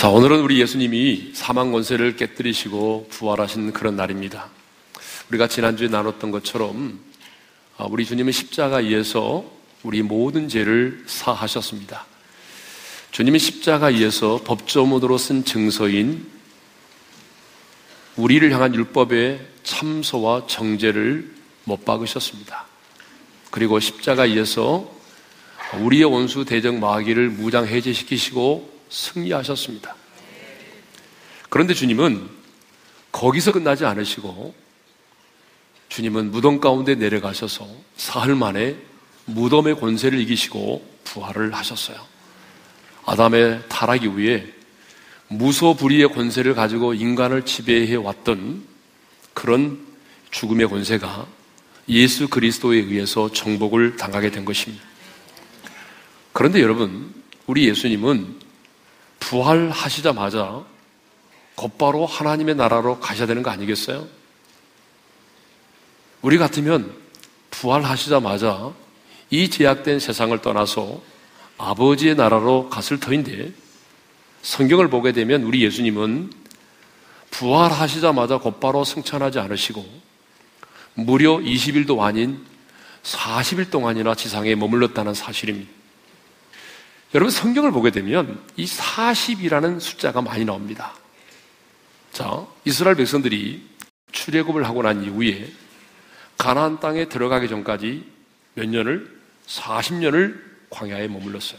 자, 오늘은 우리 예수님이 사망 권세를 깨뜨리시고 부활하신 그런 날입니다. 우리가 지난주에 나눴던 것처럼 우리 주님은 십자가에서 우리 모든 죄를 사하셨습니다. 주님은 십자가에서 법조문으로 쓴 증서인 우리를 향한 율법의 참소와 정죄를 못 박으셨습니다. 그리고 십자가에서 우리의 원수 대적 마귀를 무장 해제시키시고 승리하셨습니다. 그런데 주님은 거기서 끝나지 않으시고 주님은 무덤 가운데 내려가셔서 사흘 만에 무덤의 권세를 이기시고 부활을 하셨어요. 아담의 타락 이후에 무소불위의 권세를 가지고 인간을 지배해 왔던 그런 죽음의 권세가 예수 그리스도에 의해서 정복을 당하게 된 것입니다. 그런데 여러분, 우리 예수님은 부활하시자마자 곧바로 하나님의 나라로 가셔야 되는 거 아니겠어요? 우리 같으면 부활하시자마자 이 제약된 세상을 떠나서 아버지의 나라로 갔을 터인데, 성경을 보게 되면 우리 예수님은 부활하시자마자 곧바로 승천하지 않으시고 무려 20일도 아닌 40일 동안이나 지상에 머물렀다는 사실입니다. 여러분, 성경을 보게 되면 이 40이라는 숫자가 많이 나옵니다. 자, 이스라엘 백성들이 출애굽을 하고 난 이후에 가나안 땅에 들어가기 전까지 몇 년을? 40년을 광야에 머물렀어요.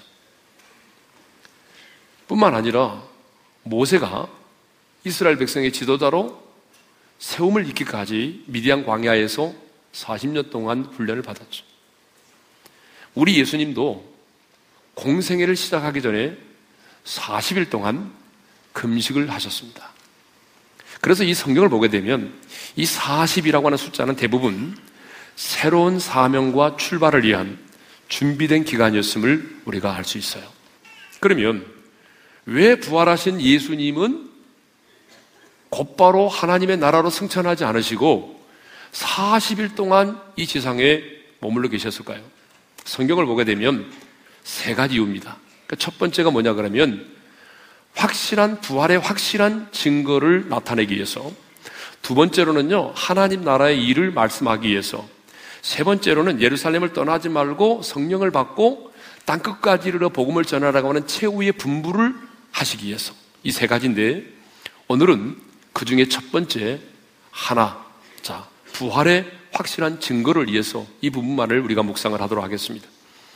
뿐만 아니라 모세가 이스라엘 백성의 지도자로 세움을 입기까지 미디안 광야에서 40년 동안 훈련을 받았죠. 우리 예수님도 공생애를 시작하기 전에 40일 동안 금식을 하셨습니다. 그래서 이 성경을 보게 되면 이 40이라고 하는 숫자는 대부분 새로운 사명과 출발을 위한 준비된 기간이었음을 우리가 알 수 있어요. 그러면 왜 부활하신 예수님은 곧바로 하나님의 나라로 승천하지 않으시고 40일 동안 이 지상에 머물러 계셨을까요? 성경을 보게 되면 세 가지 이유입니다. 그러니까 첫 번째가 뭐냐 그러면 확실한 부활의 확실한 증거를 나타내기 위해서, 두 번째로는요 하나님 나라의 일을 말씀하기 위해서, 세 번째로는 예루살렘을 떠나지 말고 성령을 받고 땅끝까지 이르러 복음을 전하라고 하는 최후의 분부를 하시기 위해서. 이 세 가지인데 오늘은 그 중에 첫 번째 하나, 자, 부활의 확실한 증거를 위해서 이 부분만을 우리가 묵상을 하도록 하겠습니다.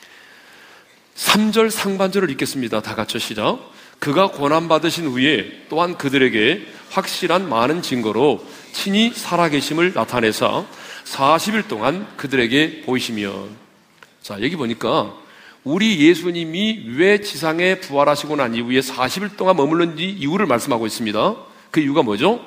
3절 상반절을 읽겠습니다. 다 같이 시작. 그가 고난받으신 후에 또한 그들에게 확실한 많은 증거로 친히 살아계심을 나타내사 40일 동안 그들에게 보이시며. 자, 여기 보니까 우리 예수님이 왜 지상에 부활하시고 난 이후에 40일 동안 머물는지 이유를 말씀하고 있습니다. 그 이유가 뭐죠?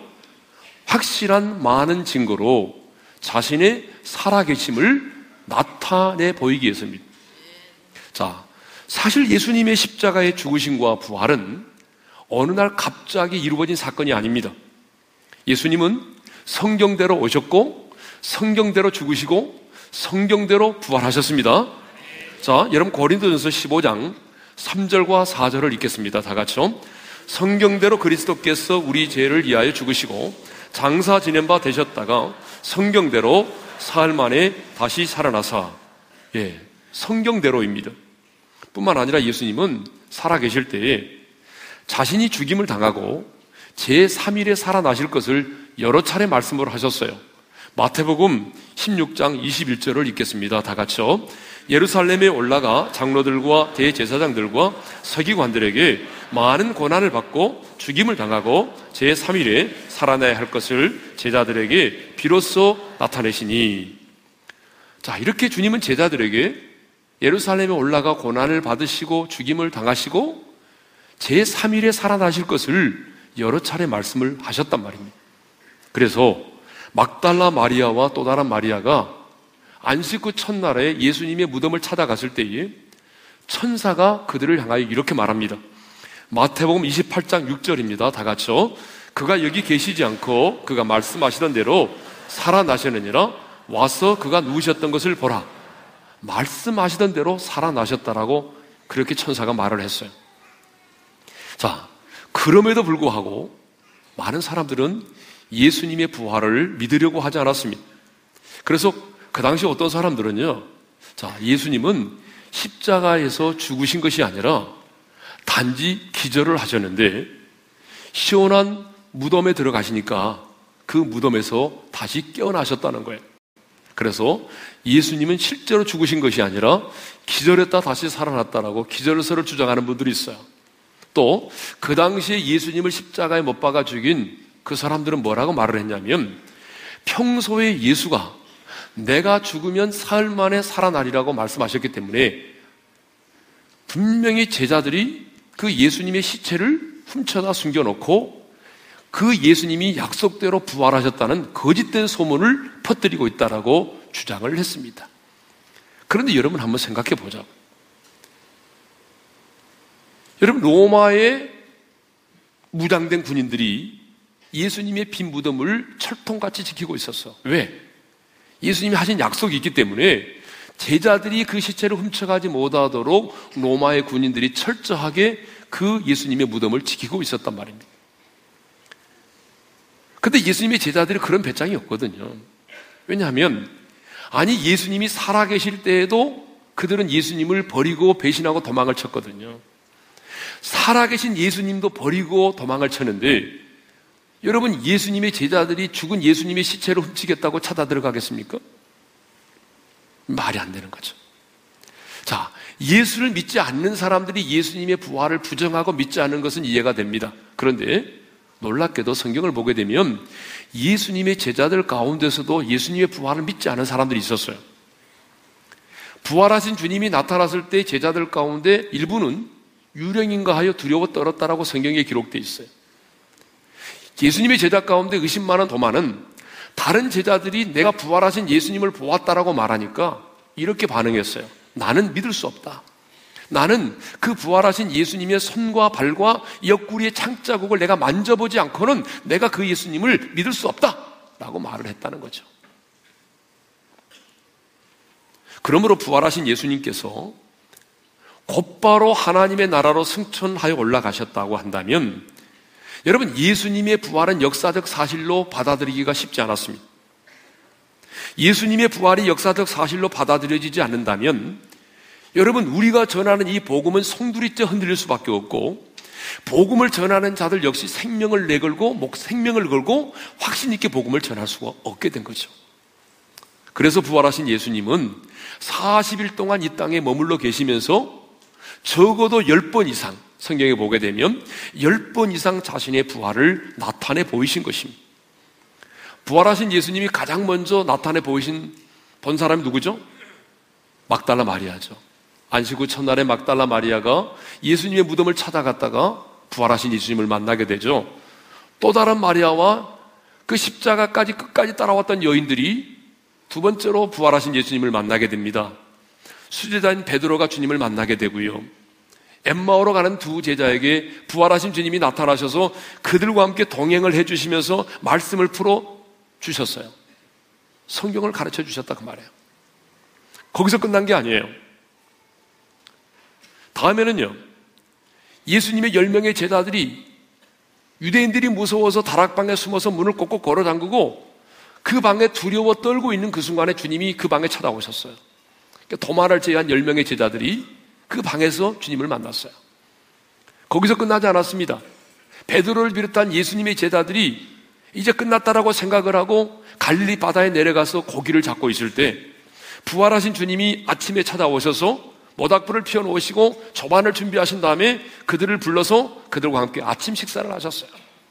확실한 많은 증거로 자신의 살아계심을 나타내 보이기 위해서입니다. 자, 사실 예수님의 십자가의 죽으심과 부활은 어느 날 갑자기 이루어진 사건이 아닙니다. 예수님은 성경대로 오셨고 성경대로 죽으시고 성경대로 부활하셨습니다. 자, 여러분 고린도전서 15장 3절과 4절을 읽겠습니다. 다 같이요. 성경대로 그리스도께서 우리 죄를 위하여 죽으시고 장사 지낸 바 되셨다가 성경대로 사흘 만에 다시 살아나사. 예, 성경대로입니다. 뿐만 아니라 예수님은 살아계실 때에 자신이 죽임을 당하고 제3일에 살아나실 것을 여러 차례 말씀을 하셨어요. 마태복음 16장 21절을 읽겠습니다. 다 같이요. 예루살렘에 올라가 장로들과 대제사장들과 서기관들에게 많은 고난을 받고 죽임을 당하고 제3일에 살아나야 할 것을 제자들에게 비로소 나타내시니. 자, 이렇게 주님은 제자들에게 예루살렘에 올라가 고난을 받으시고 죽임을 당하시고 제3일에 살아나실 것을 여러 차례 말씀을 하셨단 말입니다. 그래서 막달라 마리아와 또 다른 마리아가 안식 후 첫날에 예수님의 무덤을 찾아갔을 때에 천사가 그들을 향하여 이렇게 말합니다. 마태복음 28장 6절입니다. 다 같이요. 그가 여기 계시지 않고 그가 말씀하시던 대로 살아나셨느니라. 와서 그가 누우셨던 것을 보라. 말씀하시던 대로 살아나셨다라고 그렇게 천사가 말을 했어요. 자, 그럼에도 불구하고 많은 사람들은 예수님의 부활을 믿으려고 하지 않았습니다. 그래서 그 당시 어떤 사람들은요, 자, 예수님은 십자가에서 죽으신 것이 아니라 단지 기절을 하셨는데 시원한 무덤에 들어가시니까 그 무덤에서 다시 깨어나셨다는 거예요. 그래서 예수님은 실제로 죽으신 것이 아니라 기절했다 다시 살아났다라고 기절설을 주장하는 분들이 있어요. 또 그 당시에 예수님을 십자가에 못 박아 죽인 그 사람들은 뭐라고 말을 했냐면, 평소에 예수가 내가 죽으면 사흘 만에 살아나리라고 말씀하셨기 때문에 분명히 제자들이 그 예수님의 시체를 훔쳐다 숨겨놓고 그 예수님이 약속대로 부활하셨다는 거짓된 소문을 퍼뜨리고 있다라고 주장을 했습니다. 그런데 여러분 한번 생각해 보자고. 여러분, 로마의 무장된 군인들이 예수님의 빈 무덤을 철통같이 지키고 있었어. 왜? 예수님이 하신 약속이 있기 때문에 제자들이 그 시체를 훔쳐가지 못하도록 로마의 군인들이 철저하게 그 예수님의 무덤을 지키고 있었단 말입니다. 근데 예수님의 제자들이 그런 배짱이 없거든요. 왜냐하면 아니, 예수님이 살아계실 때에도 그들은 예수님을 버리고 배신하고 도망을 쳤거든요. 살아계신 예수님도 버리고 도망을 쳤는데, 여러분, 예수님의 제자들이 죽은 예수님의 시체를 훔치겠다고 찾아 들어가겠습니까? 말이 안 되는 거죠. 자, 예수를 믿지 않는 사람들이 예수님의 부활을 부정하고 믿지 않는 것은 이해가 됩니다. 그런데 놀랍게도 성경을 보게 되면 예수님의 제자들 가운데서도 예수님의 부활을 믿지 않은 사람들이 있었어요. 부활하신 주님이 나타났을 때 제자들 가운데 일부는 유령인가 하여 두려워 떨었다라고 성경에 기록되어 있어요. 예수님의 제자 가운데 의심 많은 도마는 다른 제자들이 내가 부활하신 예수님을 보았다라고 말하니까 이렇게 반응했어요. 나는 믿을 수 없다. 나는 그 부활하신 예수님의 손과 발과 옆구리의 창자국을 내가 만져보지 않고는 내가 그 예수님을 믿을 수 없다라고 말을 했다는 거죠. 그러므로 부활하신 예수님께서 곧바로 하나님의 나라로 승천하여 올라가셨다고 한다면, 여러분, 예수님의 부활은 역사적 사실로 받아들이기가 쉽지 않았습니다. 예수님의 부활이 역사적 사실로 받아들여지지 않는다면 여러분, 우리가 전하는 이 복음은 송두리째 흔들릴 수밖에 없고, 복음을 전하는 자들 역시 생명을 내걸고 생명을 걸고 확신 있게 복음을 전할 수가 없게 된 거죠. 그래서 부활하신 예수님은 40일 동안 이 땅에 머물러 계시면서 적어도 10번 이상, 성경에 보게 되면 10번 이상 자신의 부활을 나타내 보이신 것입니다. 부활하신 예수님이 가장 먼저 나타내 본 사람이 누구죠? 막달라 마리아죠. 안식 후 첫날에 막달라 마리아가 예수님의 무덤을 찾아갔다가 부활하신 예수님을 만나게 되죠. 또 다른 마리아와 그 십자가까지 끝까지 따라왔던 여인들이 두 번째로 부활하신 예수님을 만나게 됩니다. 수제자인 베드로가 주님을 만나게 되고요. 엠마오로 가는 두 제자에게 부활하신 주님이 나타나셔서 그들과 함께 동행을 해주시면서 말씀을 풀어주셨어요. 성경을 가르쳐 주셨다 그 말이에요. 거기서 끝난 게 아니에요. 다음에는요, 예수님의 10명의 제자들이 유대인들이 무서워서 다락방에 숨어서 문을 꼭꼭 걸어 잠그고 그 방에 두려워 떨고 있는 그 순간에 주님이 그 방에 찾아오셨어요. 그러니까 도마를 제외한 10명의 제자들이 그 방에서 주님을 만났어요. 거기서 끝나지 않았습니다. 베드로를 비롯한 예수님의 제자들이 이제 끝났다라고 생각을 하고 갈릴리 바다에 내려가서 고기를 잡고 있을 때 부활하신 주님이 아침에 찾아오셔서 모닥불을 피워놓으시고 조반을 준비하신 다음에 그들을 불러서 그들과 함께 아침 식사를 하셨어요.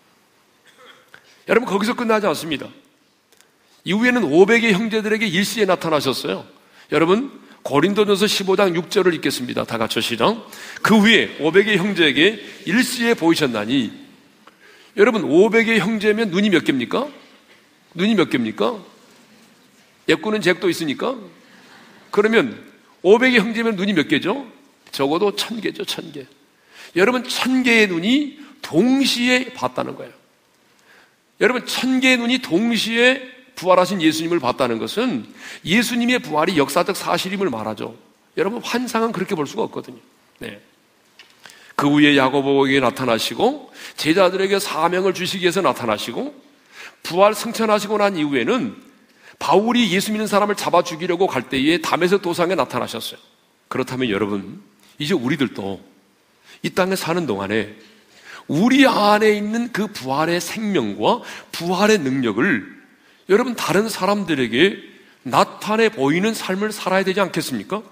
여러분, 거기서 끝나지 않습니다. 이후에는 500의 형제들에게 일시에 나타나셨어요. 여러분, 고린도전서 15장 6절을 읽겠습니다. 다 같이 시작. 그 후에 500의 형제에게 일시에 보이셨나니, 여러분, 500의 형제면 눈이 몇 개입니까? 눈이 몇 개입니까? 예꾸는 잭도 있으니까. 그러면 500의 형제면 눈이 몇 개죠? 적어도 1000개죠, 1000개. 여러분, 1000개의 눈이 동시에 봤다는 거예요. 여러분, 1000개의 눈이 동시에 부활하신 예수님을 봤다는 것은 예수님의 부활이 역사적 사실임을 말하죠. 여러분, 환상은 그렇게 볼 수가 없거든요. 네. 그 후에 야고보에게 나타나시고 제자들에게 사명을 주시기 위해서 나타나시고 부활 승천하시고 난 이후에는 바울이 예수 믿는 사람을 잡아 죽이려고 갈 때에 다메섹 도상에 나타나셨어요. 그렇다면 여러분, 이제 우리들도 이 땅에 사는 동안에 우리 안에 있는 그 부활의 생명과 부활의 능력을 여러분 다른 사람들에게 나타내 보이는 삶을 살아야 되지 않겠습니까?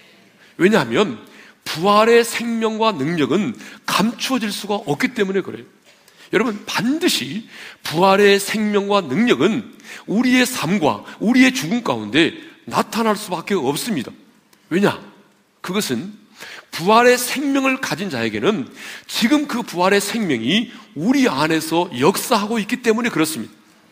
왜냐하면 부활의 생명과 능력은 감추어질 수가 없기 때문에 그래요. 여러분, 반드시 부활의 생명과 능력은 우리의 삶과 우리의 죽음 가운데 나타날 수밖에 없습니다. 왜냐? 그것은 부활의 생명을 가진 자에게는 지금 그 부활의 생명이 우리 안에서 역사하고 있기 때문에 그렇습니다.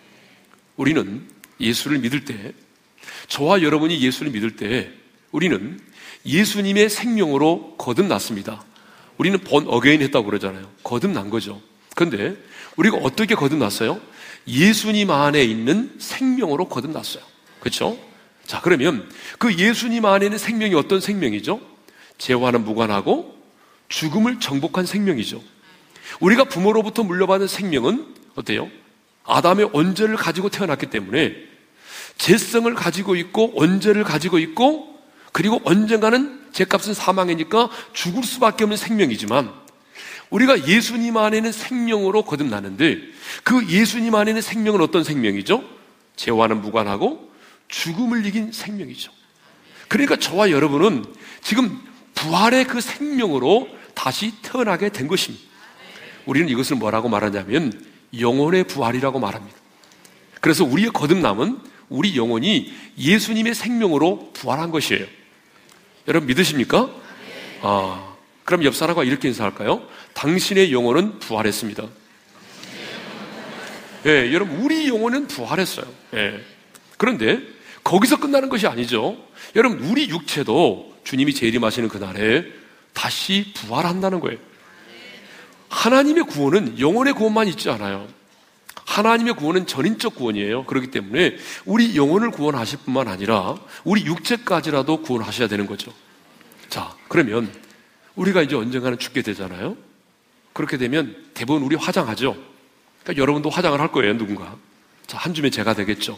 우리는 예수를 믿을 때, 저와 여러분이 예수를 믿을 때 우리는 예수님의 생명으로 거듭났습니다. 우리는 본 어게인 했다고 그러잖아요. 거듭난 거죠. 그런데 우리가 어떻게 거듭났어요? 예수님 안에 있는 생명으로 거듭났어요. 그렇죠? 자, 그러면 그 예수님 안에 있는 생명이 어떤 생명이죠? 죄와는 무관하고 죽음을 정복한 생명이죠. 우리가 부모로부터 물려받은 생명은 어때요? 아담의 원죄를 가지고 태어났기 때문에 죄성을 가지고 있고 원죄를 가지고 있고 그리고 언젠가는 죄값은 사망이니까 죽을 수밖에 없는 생명이지만 우리가 예수님 안에는 생명으로 거듭나는데 그 예수님 안에는 생명은 어떤 생명이죠? 죄와는 무관하고 죽음을 이긴 생명이죠. 그러니까 저와 여러분은 지금 부활의 그 생명으로 다시 태어나게 된 것입니다. 우리는 이것을 뭐라고 말하냐면 영혼의 부활이라고 말합니다. 그래서 우리의 거듭남은 우리 영혼이 예수님의 생명으로 부활한 것이에요. 여러분 믿으십니까? 그럼 옆 사람과 이렇게 인사할까요? 당신의 영혼은 부활했습니다. 예, 여러분 우리 영혼은 부활했어요. 예. 그런데 거기서 끝나는 것이 아니죠. 여러분 우리 육체도 주님이 재림하시는 그날에 다시 부활한다는 거예요. 하나님의 구원은 영혼의 구원만 있지 않아요. 하나님의 구원은 전인적 구원이에요. 그렇기 때문에 우리 영혼을 구원하실 뿐만 아니라 우리 육체까지라도 구원하셔야 되는 거죠. 자, 그러면 우리가 이제 언젠가는 죽게 되잖아요. 그렇게 되면 대부분 우리 화장하죠. 그러니까 여러분도 화장을 할 거예요, 누군가. 자, 한 줌의 재가 되겠죠.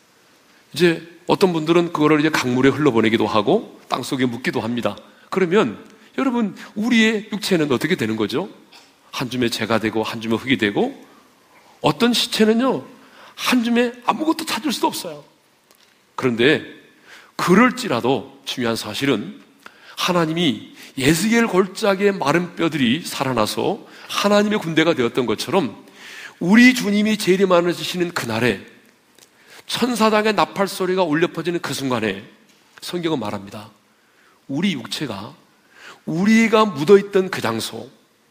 이제 어떤 분들은 그거를 이제 강물에 흘러보내기도 하고 땅속에 묻기도 합니다. 그러면 여러분 우리의 육체는 어떻게 되는 거죠? 한 줌의 재가 되고 한 줌의 흙이 되고 어떤 시체는요 한 줌에 아무것도 찾을 수도 없어요. 그런데 그럴지라도 중요한 사실은 하나님이 에스겔 골짜기의 마른 뼈들이 살아나서 하나님의 군대가 되었던 것처럼 우리 주님이 재림하시는 그날에 천사당의 나팔 소리가 울려 퍼지는 그 순간에 성경은 말합니다. 우리 육체가 우리가 묻어있던 그 장소,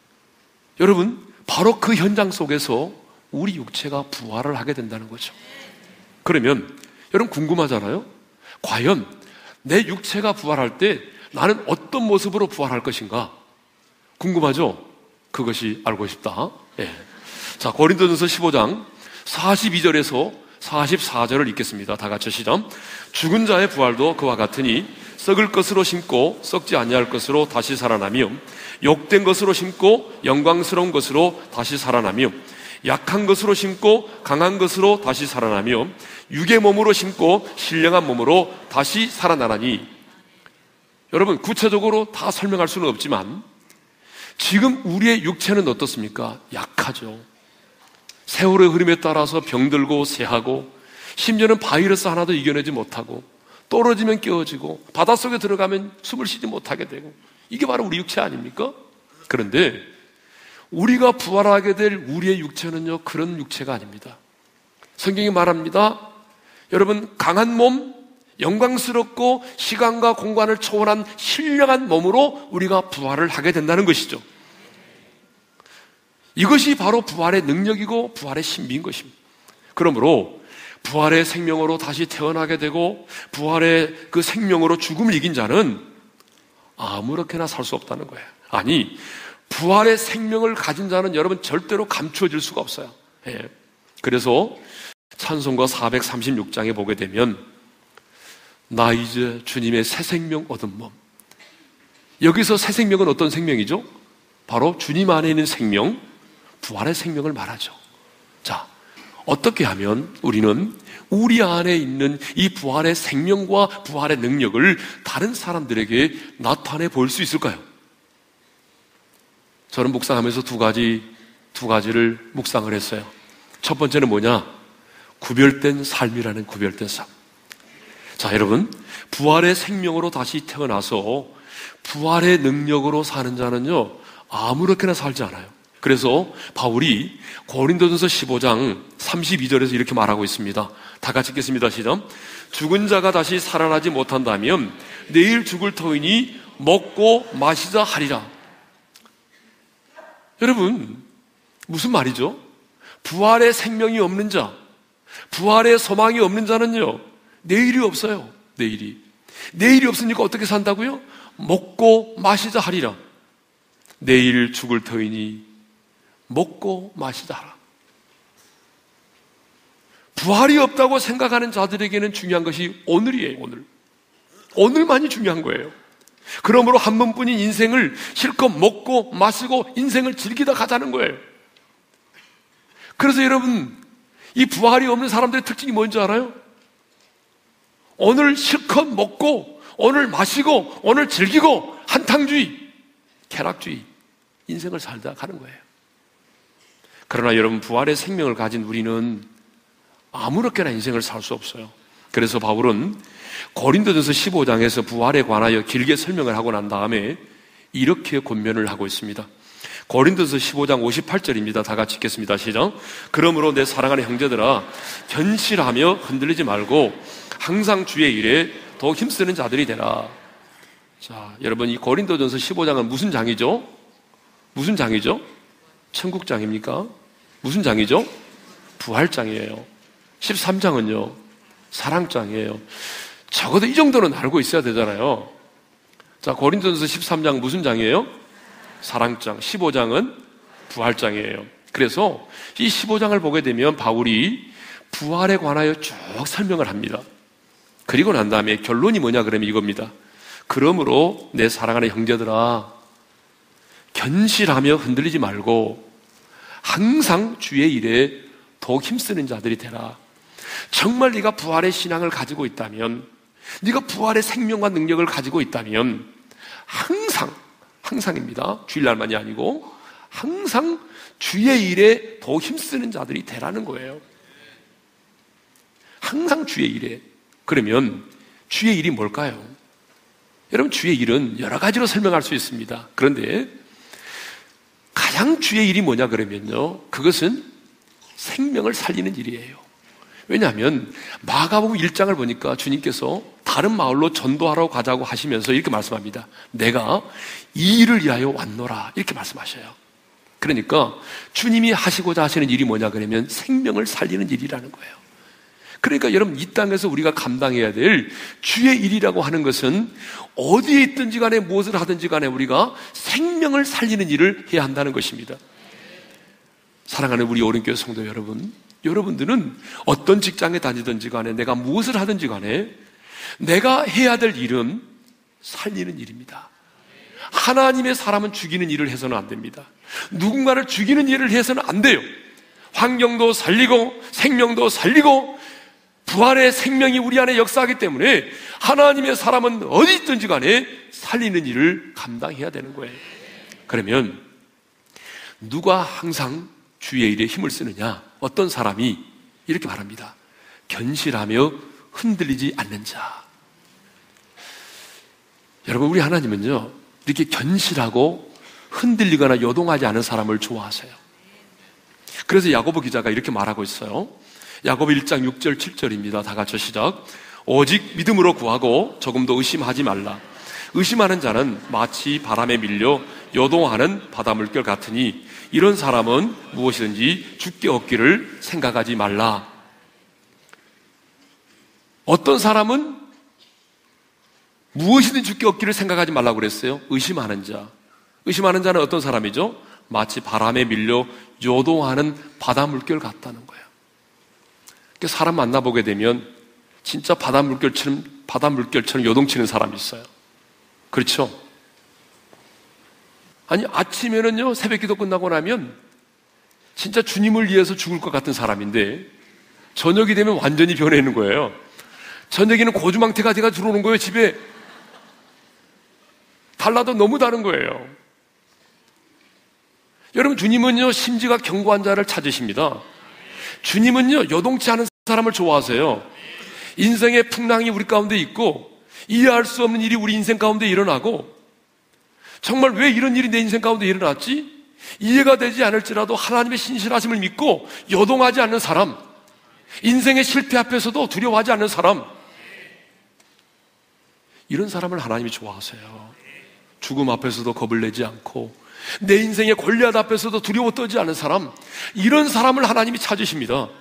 여러분 바로 그 현장 속에서 우리 육체가 부활을 하게 된다는 거죠. 그러면 여러분 궁금하잖아요. 과연 내 육체가 부활할 때 나는 어떤 모습으로 부활할 것인가? 궁금하죠? 그것이 알고 싶다. 예. 자, 고린도전서 15장 42절에서 44절을 읽겠습니다. 다 같이 시작. 죽은 자의 부활도 그와 같으니 썩을 것으로 심고 썩지 아니할 것으로 다시 살아나며 욕된 것으로 심고 영광스러운 것으로 다시 살아나며 약한 것으로 심고 강한 것으로 다시 살아나며 육의 몸으로 심고 신령한 몸으로 다시 살아나라니. 여러분 구체적으로 다 설명할 수는 없지만 지금 우리의 육체는 어떻습니까? 약하죠. 세월의 흐름에 따라서 병들고 쇠하고 심지어는 바이러스 하나도 이겨내지 못하고 떨어지면 깨어지고 바닷속에 들어가면 숨을 쉬지 못하게 되고 이게 바로 우리 육체 아닙니까? 그런데 우리가 부활하게 될 우리의 육체는요 그런 육체가 아닙니다. 성경이 말합니다. 여러분 강한 몸, 영광스럽고 시간과 공간을 초월한 신령한 몸으로 우리가 부활을 하게 된다는 것이죠. 이것이 바로 부활의 능력이고 부활의 신비인 것입니다. 그러므로 부활의 생명으로 다시 태어나게 되고 부활의 그 생명으로 죽음을 이긴 자는 아무렇게나 살 수 없다는 거예요. 아니, 부활의 생명을 가진 자는 여러분 절대로 감추어질 수가 없어요. 예. 그래서 찬송가 436장에 보게 되면 나 이제 주님의 새 생명 얻은 몸. 여기서 새 생명은 어떤 생명이죠? 바로 주님 안에 있는 생명, 부활의 생명을 말하죠. 자, 어떻게 하면 우리는 우리 안에 있는 이 부활의 생명과 부활의 능력을 다른 사람들에게 나타내 볼 수 있을까요? 저는 묵상하면서 두 가지를 묵상을 했어요. 첫 번째는 뭐냐? 구별된 삶이라는 구별된 삶. 자, 여러분, 부활의 생명으로 다시 태어나서 부활의 능력으로 사는 자는요, 아무렇게나 살지 않아요. 그래서 바울이 고린도전서 15장 32절에서 이렇게 말하고 있습니다. 다 같이 읽겠습니다. 시작. 죽은 자가 다시 살아나지 못한다면 내일 죽을 터이니 먹고 마시자 하리라. 여러분, 무슨 말이죠? 부활의 생명이 없는 자, 부활의 소망이 없는 자는요, 내일이 없어요. 내일이 없으니까 어떻게 산다고요? 먹고 마시자 하리라. 내일 죽을 터이니 먹고 마시자 하라. 부활이 없다고 생각하는 자들에게는 중요한 것이 오늘이에요. 오늘만이 중요한 거예요. 그러므로 한 번뿐인 인생을 실컷 먹고 마시고 인생을 즐기다 가자는 거예요. 그래서 여러분, 이 부활이 없는 사람들의 특징이 뭔지 알아요? 오늘 실컷 먹고, 오늘 마시고, 오늘 즐기고, 한탕주의, 쾌락주의, 인생을 살다 가는 거예요. 그러나 여러분, 부활의 생명을 가진 우리는 아무렇게나 인생을 살 수 없어요. 그래서 바울은 고린도전서 15장에서 부활에 관하여 길게 설명을 하고 난 다음에 이렇게 권면을 하고 있습니다. 고린도전서 15장 58절입니다. 다 같이 읽겠습니다. 시작. 그러므로 내 사랑하는 형제들아, 견실하며 흔들리지 말고 항상 주의 일에 더 힘쓰는 자들이 되라. 자, 여러분, 이 고린도전서 15장은 무슨 장이죠? 무슨 장이죠? 천국장입니까? 무슨 장이죠? 부활장이에요. 13장은요, 사랑장이에요. 적어도 이 정도는 알고 있어야 되잖아요. 자, 고린도전서 13장 무슨 장이에요? 사랑장. 15장은 부활장이에요. 그래서 이 15장을 보게 되면 바울이 부활에 관하여 쭉 설명을 합니다. 그리고 난 다음에 결론이 뭐냐 그러면 이겁니다. 그러므로 내 사랑하는 형제들아, 견실하며 흔들리지 말고 항상 주의 일에 더욱 힘쓰는 자들이 되라. 정말 네가 부활의 신앙을 가지고 있다면, 네가 부활의 생명과 능력을 가지고 있다면 항상입니다. 주일날만이 아니고 항상 주의 일에 더 힘쓰는 자들이 되라는 거예요. 항상 주의 일에. 그러면 주의 일이 뭘까요? 여러분, 주의 일은 여러 가지로 설명할 수 있습니다. 그런데 가장 주의 일이 뭐냐 그러면요, 그것은 생명을 살리는 일이에요. 왜냐하면 마가복음 1장을 보니까 주님께서 다른 마을로 전도하러 가자고 하시면서 이렇게 말씀합니다. 내가 이 일을 위하여 왔노라, 이렇게 말씀하셔요. 그러니까 주님이 하시고자 하시는 일이 뭐냐 그러면 생명을 살리는 일이라는 거예요. 그러니까 여러분, 이 땅에서 우리가 감당해야 될 주의 일이라고 하는 것은 어디에 있든지 간에 무엇을 하든지 간에 우리가 생명을 살리는 일을 해야 한다는 것입니다. 사랑하는 우리 오른교회 성도 여러분, 여러분들은 어떤 직장에 다니든지 간에, 내가 무엇을 하든지 간에 내가 해야 될 일은 살리는 일입니다. 하나님의 사람은 죽이는 일을 해서는 안 됩니다. 누군가를 죽이는 일을 해서는 안 돼요. 환경도 살리고 생명도 살리고 부활의 생명이 우리 안에 역사하기 때문에 하나님의 사람은 어디 있든지 간에 살리는 일을 감당해야 되는 거예요. 그러면 누가 항상 주의 일에 힘을 쓰느냐? 어떤 사람이 이렇게 말합니다. 견실하며 흔들리지 않는 자. 여러분, 우리 하나님은요, 이렇게 견실하고 흔들리거나 요동하지 않은 사람을 좋아하세요. 그래서 야고보 기자가 이렇게 말하고 있어요. 야고보 1장 6절 7절입니다. 다 같이 시작. 오직 믿음으로 구하고 조금도 의심하지 말라. 의심하는 자는 마치 바람에 밀려 요동하는 바다 물결 같으니 이런 사람은 무엇이든지 죽게 얻기를 생각하지 말라. 어떤 사람은 무엇이든지 죽게 얻기를 생각하지 말라고 그랬어요? 의심하는 자. 의심하는 자는 어떤 사람이죠? 마치 바람에 밀려 요동하는 바다 물결 같다는 거예요. 사람 만나보게 되면 진짜 바다 물결처럼 요동치는 사람이 있어요. 그렇죠? 아니, 아침에는요, 새벽 기도 끝나고 나면 진짜 주님을 위해서 죽을 것 같은 사람인데 저녁이 되면 완전히 변해있는 거예요. 저녁에는 고주망태가 제가 들어오는 거예요, 집에. 달라도 너무 다른 거예요. 여러분, 주님은요, 심지가 견고한 자를 찾으십니다. 주님은요, 여동치 않은 사람을 좋아하세요. 인생의 풍랑이 우리 가운데 있고 이해할 수 없는 일이 우리 인생 가운데 일어나고 정말 왜 이런 일이 내 인생 가운데 일어났지? 이해가 되지 않을지라도 하나님의 신실하심을 믿고 여동하지 않는 사람, 인생의 실패 앞에서도 두려워하지 않는 사람, 이런 사람을 하나님이 좋아하세요. 죽음 앞에서도 겁을 내지 않고 내 인생의 골리앗 앞에서도 두려워 떨지 않은 사람, 이런 사람을 하나님이 찾으십니다.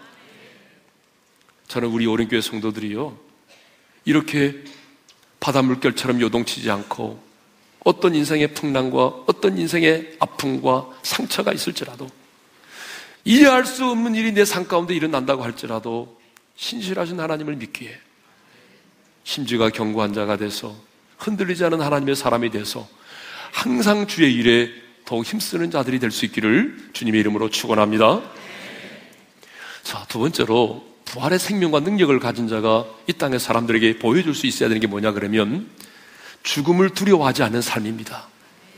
저는 우리 오랜교회 성도들이요, 이렇게 바다 물결처럼 요동치지 않고 어떤 인생의 풍랑과 어떤 인생의 아픔과 상처가 있을지라도, 이해할 수 없는 일이 내 삶 가운데 일어난다고 할지라도 신실하신 하나님을 믿기에 심지가 견고한 자가 돼서 흔들리지 않은 하나님의 사람이 돼서 항상 주의 일에 더욱 힘쓰는 자들이 될 수 있기를 주님의 이름으로 축원합니다. 자, 두 번째로 부활의 생명과 능력을 가진 자가 이 땅의 사람들에게 보여줄 수 있어야 되는 게 뭐냐 그러면 죽음을 두려워하지 않는 삶입니다.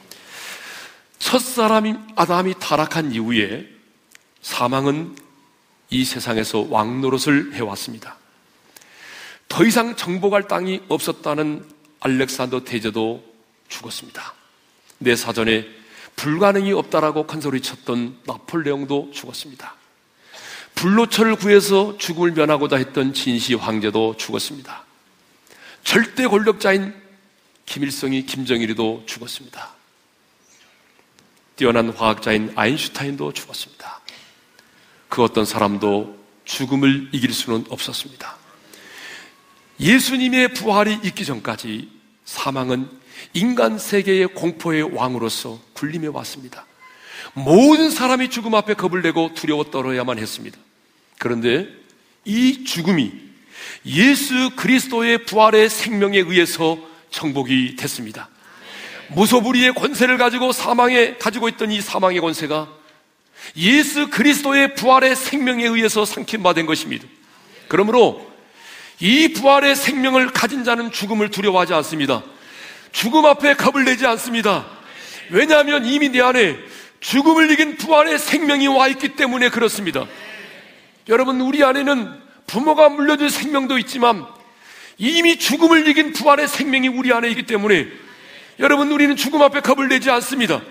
첫사람 아담이 타락한 이후에 사망은 이 세상에서 왕노릇을 해왔습니다. 더 이상 정복할 땅이 없었다는 알렉산더 대제도 죽었습니다. 내 사전에 불가능이 없다라고 큰소리쳤던 나폴레옹도 죽었습니다. 불로초를 구해서 죽음을 면하고자 했던 진시 황제도 죽었습니다. 절대 권력자인 김일성이, 김정일이도 죽었습니다. 뛰어난 화학자인 아인슈타인도 죽었습니다. 그 어떤 사람도 죽음을 이길 수는 없었습니다. 예수님의 부활이 있기 전까지 사망은 인간 세계의 공포의 왕으로서 군림해 왔습니다. 모든 사람이 죽음 앞에 겁을 내고 두려워 떨어야만 했습니다. 그런데 이 죽음이 예수 그리스도의 부활의 생명에 의해서 정복이 됐습니다. 무소불위의 권세를 가지고 가지고 있던 이 사망의 권세가 예수 그리스도의 부활의 생명에 의해서 상킴받은 것입니다. 그러므로 이 부활의 생명을 가진 자는 죽음을 두려워하지 않습니다. 죽음 앞에 겁을 내지 않습니다. 왜냐하면 이미 내 안에 죽음을 이긴 부활의 생명이 와 있기 때문에 그렇습니다. 여러분, 우리 안에는 부모가 물려준 생명도 있지만 이미 죽음을 이긴 부활의 생명이 우리 안에 있기 때문에 여러분, 우리는 죽음 앞에 겁을 내지 않습니다.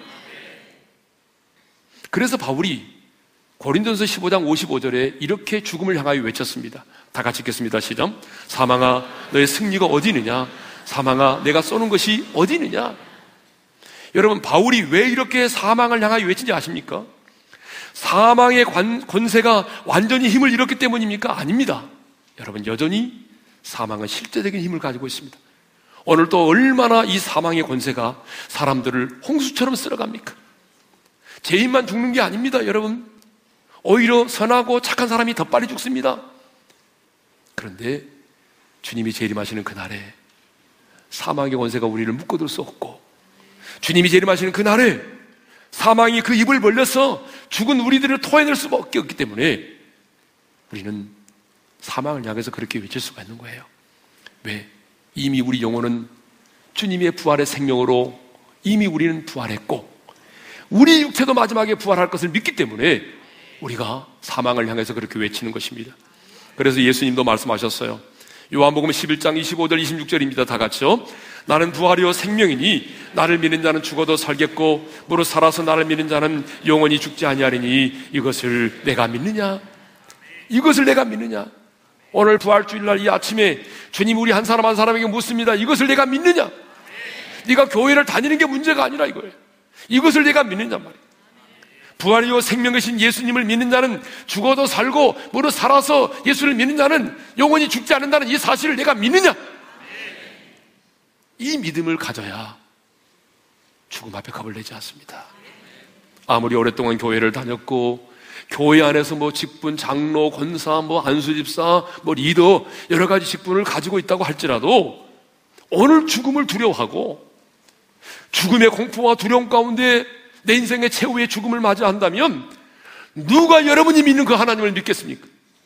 그래서 바울이 고린도전서 15장 55절에 이렇게 죽음을 향하여 외쳤습니다. 다 같이 읽겠습니다. 시작. 사망아, 너의 승리가 어디 있느냐? 사망아, 내가 쏘는 것이 어디 있느냐? 여러분, 바울이 왜 이렇게 사망을 향하여 외친지 아십니까? 사망의 권세가 완전히 힘을 잃었기 때문입니까? 아닙니다. 여러분, 여전히 사망은 실제적인 힘을 가지고 있습니다. 오늘 또 얼마나 이 사망의 권세가 사람들을 홍수처럼 쓸어갑니까? 죄인만 죽는 게 아닙니다, 여러분. 오히려 선하고 착한 사람이 더 빨리 죽습니다. 그런데 주님이 재림하시는 그날에 사망의 권세가 우리를 묶어둘 수 없고, 주님이 재림하시는 그날에 사망이 그 입을 벌려서 죽은 우리들을 토해낼 수밖에 없기 때문에 우리는 사망을 향해서 그렇게 외칠 수가 있는 거예요. 왜? 이미 우리 영혼은 주님의 부활의 생명으로 이미 우리는 부활했고 우리 육체도 마지막에 부활할 것을 믿기 때문에 우리가 사망을 향해서 그렇게 외치는 것입니다. 그래서 예수님도 말씀하셨어요. 요한복음 11장 25절 26절입니다. 다 같이요. 나는 부활이요 생명이니 나를 믿는 자는 죽어도 살겠고 무릇 살아서 나를 믿는 자는 영원히 죽지 아니하리니 이것을 내가 믿느냐? 이것을 내가 믿느냐? 오늘 부활주일날 이 아침에 주님 우리 한 사람 한 사람에게 묻습니다. 이것을 내가 믿느냐? 네가 교회를 다니는 게 문제가 아니라 이거예요. 이것을 내가 믿느냐 말이에요. 부활이요 생명이신 예수님을 믿는 자는 죽어도 살고 무릇 살아서 예수를 믿는 자는 영원히 죽지 않는다는 이 사실을 내가 믿느냐? 이 믿음을 가져야 죽음 앞에 겁을 내지 않습니다. 아무리 오랫동안 교회를 다녔고 교회 안에서 뭐 직분, 장로, 권사, 뭐 안수집사, 뭐 리더 여러 가지 직분을 가지고 있다고 할지라도 오늘 죽음을 두려워하고 죽음의 공포와 두려움 가운데 내 인생의 최후의 죽음을 맞이한다면 누가 여러분이 믿는 그 하나님을 믿겠습니까?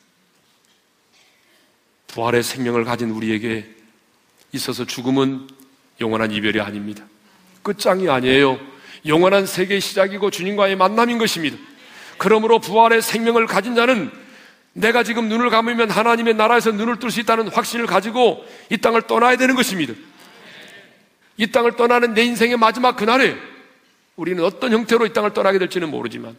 부활의 생명을 가진 우리에게 있어서 죽음은 영원한 이별이 아닙니다. 끝장이 아니에요. 영원한 세계의 시작이고 주님과의 만남인 것입니다. 그러므로 부활의 생명을 가진 자는 내가 지금 눈을 감으면 하나님의 나라에서 눈을 뜰 수 있다는 확신을 가지고 이 땅을 떠나야 되는 것입니다. 이 땅을 떠나는 내 인생의 마지막 그날에 우리는 어떤 형태로 이 땅을 떠나게 될지는 모르지만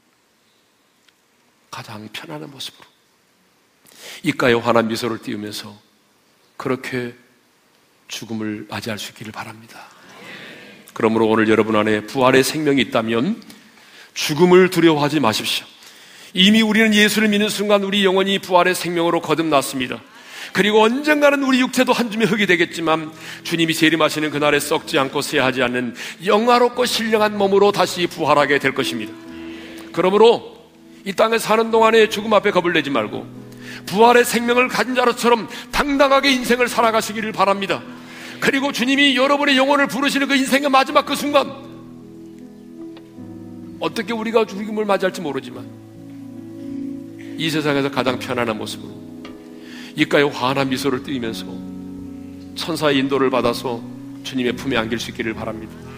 가장 편안한 모습으로 입가에 환한 미소를 띄우면서 그렇게 죽음을 맞이할 수 있기를 바랍니다. 그러므로 오늘 여러분 안에 부활의 생명이 있다면 죽음을 두려워하지 마십시오. 이미 우리는 예수를 믿는 순간 우리 영혼이 부활의 생명으로 거듭났습니다. 그리고 언젠가는 우리 육체도 한 줌의 흙이 되겠지만 주님이 재림하시는 그날에 썩지 않고 쇠하지 않는 영화롭고 신령한 몸으로 다시 부활하게 될 것입니다. 그러므로 이 땅에 사는 동안에 죽음 앞에 겁을 내지 말고 부활의 생명을 가진 자로처럼 당당하게 인생을 살아가시기를 바랍니다. 그리고 주님이 여러분의 영혼을 부르시는 그 인생의 마지막 그 순간, 어떻게 우리가 죽음을 맞이할지 모르지만 이 세상에서 가장 편안한 모습으로 입가에 환한 미소를 띠면서 천사의 인도를 받아서 주님의 품에 안길 수 있기를 바랍니다.